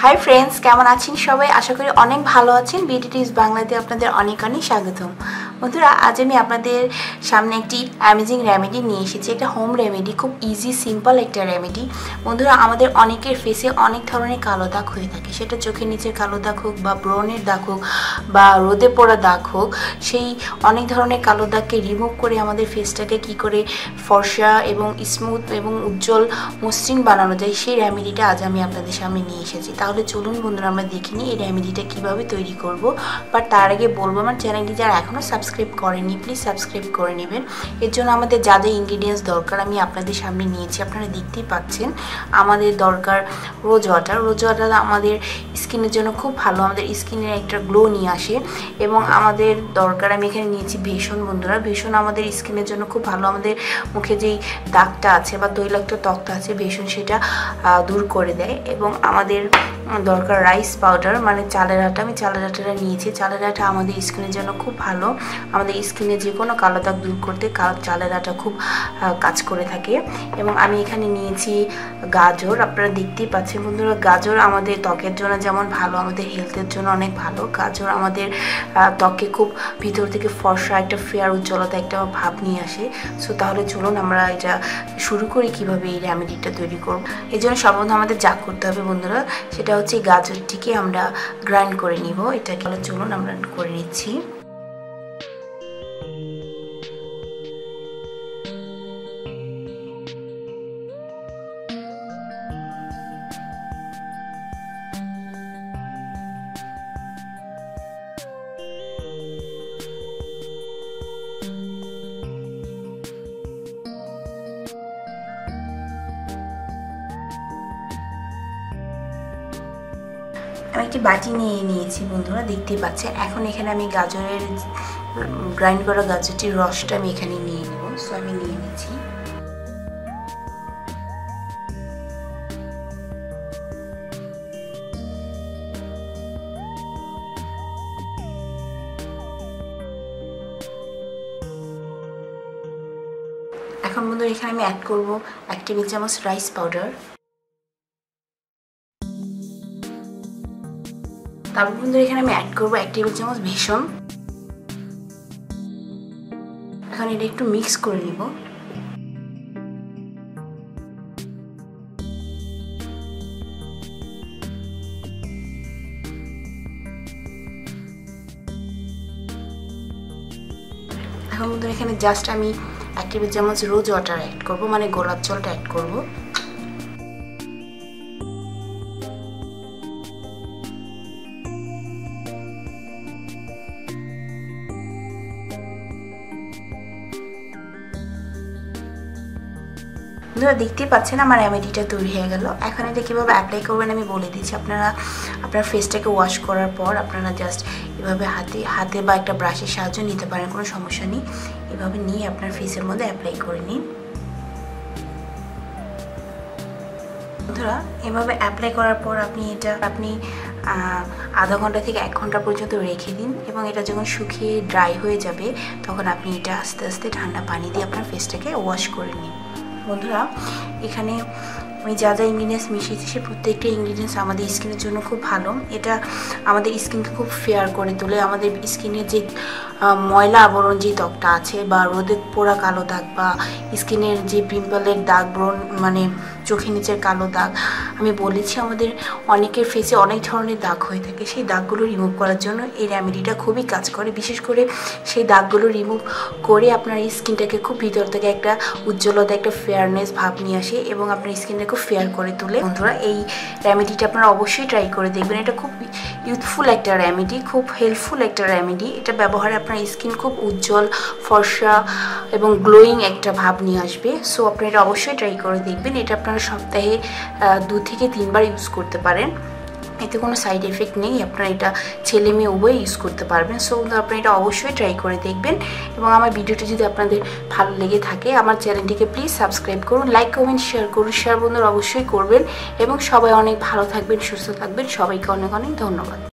Hi friends केमन आছেন সবাই आशा करी अनेक ভালো আছেন বিউটি টিপস বাংলাতে আপনাদের অনেক অনেক স্বাগতম। বন্ধুরা আজ আমি আপনাদের সামনে একটি অ্যামেজিং রেমেডি নিয়ে এসেছি। একটা হোম রেমেডি, খুব ইজি সিম্পল একটা রেমেডি। বন্ধুরা আমাদের অনেকের ফেসে অনেক ধরনের কালো দাগ হয়ে থাকে, সেটা চোখের নিচের কালো দাগ হোক বা ব্রণের দাগ হোক বা রোদে পোড়া দাগ হোক, সেই অনেক ধরনের কালো দাগকে রিমুভ করে আমাদের ফেসটাকে কি করে ফর্সা এবং স্মুথ এবং উজ্জ্বল মসৃণ বানানো যায়, সেই রেমেডিটা আজ আমি আপনাদের সামনে নিয়ে এসেছি। তাহলে চলুন বন্ধুরা আমরা দেখে নিই এই রেমেডিটা কীভাবে তৈরি করব। বাট তার আগে বলবো, আমার চ্যানেলটি যারা এখনও সাবস্ক্রাইব করেনি প্লিজ সাবস্ক্রাইব করে নেবেন। এর জন্য আমাদের যা যা ইনগ্রিডিয়েন্টস দরকার আমি আপনাদের সামনে নিয়েছি, আপনারা দেখতেই পাচ্ছেন। আমাদের দরকার রোজ ওয়াটার। রোজ ওয়াটার আমাদের স্কিনের জন্য খুব ভালো, আমাদের স্কিনের একটা গ্লো নিয়ে আসে। এবং আমাদের দরকার, আমি এখানে নিয়েছি ভেষণ। বন্ধুরা ভেষণ আমাদের স্কিনের জন্য খুব ভালো, আমাদের মুখে যেই দাগটা আছে বা তৈলাক্ত ত্বকটা আছে ভেষণ সেটা দূর করে দেয়। এবং আমাদের দরকার রাইস পাউডার, মানে চালের আটা। আমি চালের আটাটা নিয়েছি। চালের আটা আমাদের স্কিনের জন্য খুব ভালো, আমাদের স্কিনে যে কোনো কালো দাগ দূর করতে চালের আটা খুব কাজ করে থাকে। এবং আমি এখানে নিয়েছি গাজর। আপনারা দেখতেই পাচ্ছেন বন্ধুরা, গাজর আমাদের ত্বকের জন্য যেমন ভালো, আমাদের হেলথের জন্য অনেক ভালো। গাজর আমাদের ত্বকে খুব ভিতর থেকে ফর্সা একটা ফেয়ার উজ্জ্বলতা একটা ভাব নিয়ে আসে। সো তাহলে চলুন আমরা এটা শুরু করি কিভাবে এই রেমেডিটা তৈরি করব। এই জন্য সর্বপ্রথম আমাদের যা করতে হবে বন্ধুরা, সেটা হচ্ছে গাজরটিকে আমরা গ্রাইন্ড করে নিব। এটাকে চলুন আমরা করে নিচ্ছি। আমি একটি বাটি নিয়ে নিয়েছি বন্ধুরা, দেখতেই পাচ্ছেন। এখন এখানে আমি গাজরের গ্রাইন্ড করা গাজরটির রসটা আমি এখানে নিয়ে নেব। সো আমি নিয়ে নিচ্ছি। এখন বন্ধুরা এখানে আমি অ্যাড করব 1 টেবিল চামচ রাইস পাউডার। তারপর বন্ধুরা এখানে আমি অ্যাড করবো 1 টেবিল চামচ ভেষণ। এখন এটা একটু মিক্স করে নিব। এখন বন্ধুরা এখানে জাস্ট আমি 1 টেবিল চামচ রোজ ওয়াটার অ্যাড করবো, মানে গোলাপ জলটা অ্যাড করবো। বন্ধুরা দেখতেই পাচ্ছেন আমার রেমেডিটা তৈরি হয়ে গেল। এখন এটা কীভাবে অ্যাপ্লাই করবেন আমি বলে দিচ্ছি। আপনার ফেসটাকে ওয়াশ করার পর আপনারা জাস্ট এভাবে হাতে বা একটা ব্রাশের সাহায্য নিতে পারেন, কোনো সমস্যা নেই। এভাবে নিয়ে আপনার ফেসের মধ্যে অ্যাপ্লাই করে নিন। বন্ধুরা এভাবে অ্যাপ্লাই করার পর আপনি আধা ঘন্টা থেকে 1 ঘন্টা পর্যন্ত রেখে দিন। এবং এটা যখন শুকিয়ে ড্রাই হয়ে যাবে তখন আপনি এটা আস্তে আস্তে ঠান্ডা পানি দিয়ে আপনার ফেসটাকে ওয়াশ করে নিন। বন্ধুরা এখানে আমি যা যা ইনগ্রিডিয়েন্টস মিশিয়েছি সে প্রত্যেকটা ইনগ্রিডিয়েন্টস আমাদের স্কিনের জন্য খুব ভালো। এটা আমাদের স্কিনকে খুব ফেয়ার করে তোলে। আমাদের স্কিনের যে ময়লা আবরণ যে ত্বকটা আছে বা রোদে পোড়া কালো দাগ বা স্কিনের যে পিম্পলের দাগ, ব্রণ মানে চোখের নিচের কালো দাগ, আমি বলেছি আমাদের অনেকের ফেসে অনেক ধরনের দাগ হয়ে থাকে, সেই দাগগুলো রিমুভ করার জন্য এই রেমেডিটা খুবই কাজ করে। বিশেষ করে সেই দাগগুলো রিমুভ করে আপনার স্কিনটাকে খুব ভিতর থেকে একটা উজ্জ্বলতা, একটা ফেয়ারনেস ভাব নিয়ে আসে এবং আপনার স্কিনটাকে খুব ফেয়ার করে তোলে। বন্ধুরা এই রেমেডিটা আপনারা অবশ্যই ট্রাই করে দেখবেন। এটা খুব ইউথফুল একটা রেমেডি, খুব হেল্পফুল একটা রেমেডি। এটা ব্যবহারে আপনার স্কিন খুব উজ্জ্বল, ফর্সা এবং গ্লোয়িং একটা ভাব নিয়ে আসবে। সো আপনারা এটা অবশ্যই ট্রাই করে দেখবেন। এটা আপনারা সপ্তাহে 2 থেকে 3 বার ইউজ করতে পারেন, এতে কোনো সাইড এফেক্ট নেই। আপনারা এটা ছেলে মেয়ে উভয় ইউজ করতে পারবেন। সো আপনারা এটা অবশ্যই ট্রাই করে দেখবেন। এবং আমার ভিডিওটি যদি আপনাদের ভালো লেগে থাকে আমার চ্যানেলটিকে প্লিজ সাবস্ক্রাইব করুন, লাইক কমেন্ট শেয়ার করুন। শেয়ার বন্ধুরা অবশ্যই করবেন। এবং সবাই অনেক ভালো থাকবেন, সুস্থ থাকবেন। সবাইকে অনেক অনেক ধন্যবাদ।